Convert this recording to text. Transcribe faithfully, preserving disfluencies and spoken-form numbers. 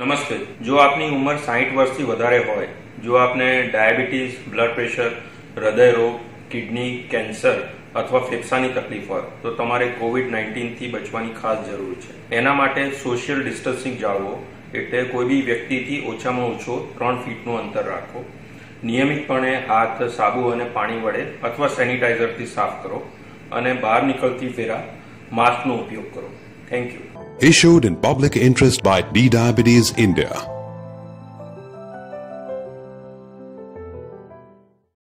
નમસ્તે। જો આપની ઉંમર સાઠ વર્ષથી વધારે હોય, જો આપને ડાયાબિટીસ, બ્લડ પ્રેશર, હૃદય રોગ, કિડની કેન્સર અથવા ફેફસાની તકલીફ હોય તો તમારે કોવિડ નાઇન્ટીન થી બચવાની ખાસ જરૂર છે। એના માટે સોશિયલ ડિસ્ટન્સિંગ જાળવો, એટલે કોઈ બી વ્યક્તિથી ઓછામાં ઓછો ત્રણ ફીટનું અંતર રાખો। નિયમિતપણે હાથ સાબુ અને પાણી વડે અથવા સેનિટાઈઝરથી સાફ કરો અને બહાર નીકળતી ફેરા માસ્કનો ઉપયોગ કરો। Thank you. Issued in public interest by D Diabetes India.